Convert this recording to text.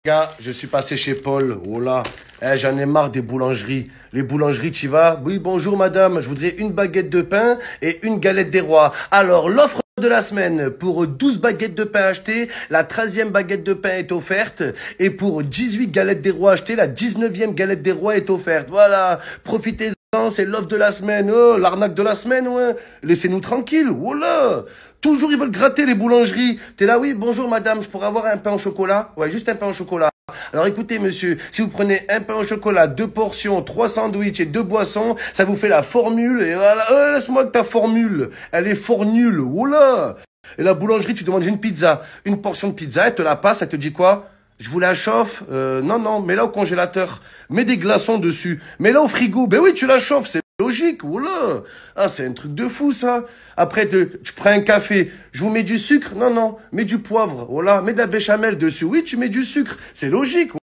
Gars, je suis passé chez Paul. Oh là, j'en ai marre des boulangeries. Les boulangeries, tu vas? Oui, bonjour madame, je voudrais une baguette de pain et une galette des rois. Alors, l'offre de la semaine, pour 12 baguettes de pain achetées, la 13e baguette de pain est offerte. Et pour 18 galettes des rois achetées, la 19e galette des rois est offerte. Voilà, profitez-en, c'est l'offre de la semaine. Oh, l'arnaque de la semaine, ouais. Laissez-nous tranquilles. Oh là. Toujours, ils veulent gratter les boulangeries. T'es là, oui, bonjour madame, je pourrais avoir un pain au chocolat? Ouais, juste un pain au chocolat. Alors écoutez monsieur, si vous prenez un pain au chocolat, 2 portions, 3 sandwichs et 2 boissons, ça vous fait la formule. Et voilà, laisse-moi que ta formule, elle est fort nulle. Oula. Et la boulangerie, tu demandes une pizza, une portion de pizza, elle te la passe, elle te dit quoi? Je vous la chauffe? Non, mets-la au congélateur. Mets des glaçons dessus. Mets-la au frigo. Ben oui, tu la chauffes, c'est logique. Oula. Ah, c'est un truc de fou, ça. Après, tu prends un café. Je vous mets du sucre? Non, mets du poivre. Voilà, mets de la béchamel dessus. Oui, tu mets du sucre. C'est logique.